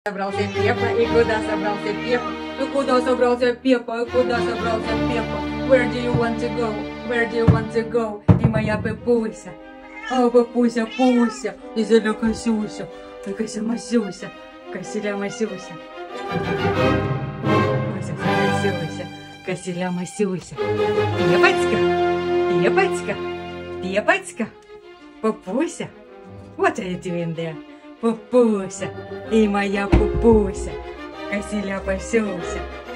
Собрался Пеппа, и куда собрался Пеппа? И куда собрался Пеппа? И куда собрался Пеппа? Where do you want to go? Where do you want to go? И моя Пепуся. О, Пепуся, Пуся, и зеля Косюся, и Кося Масюся, Коселя Масюся. Кося Масюся, Коселя Масюся. Пепочка, Пепочка, Пепочка, Пупуся. What are you doing there? Пупуся, и моя Пупуся, Коселя Пасюся.